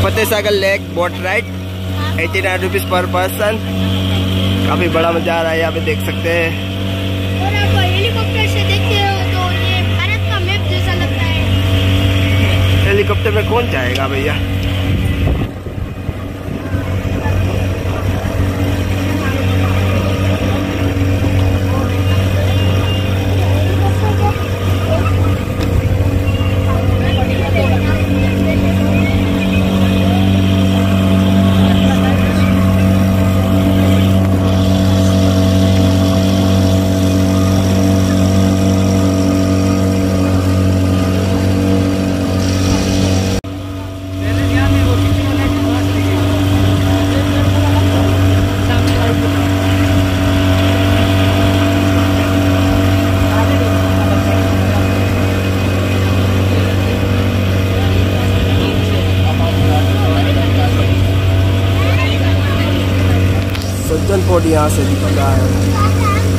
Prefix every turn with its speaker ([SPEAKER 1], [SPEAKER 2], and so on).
[SPEAKER 1] फतेह Sagar lake boat ride 89 rupees per person. काफी बड़ा मजा आ रहा है यहाँ पे, देख सकते हैं।
[SPEAKER 2] और आप हेलीकॉप्टर से देखते हो तो ये भारत का मैप जैसा लगता है।
[SPEAKER 1] हेलीकॉप्टर में कौन जाएगा भैया। सज्जन पोर्ट यहाँ से दिख रहा है।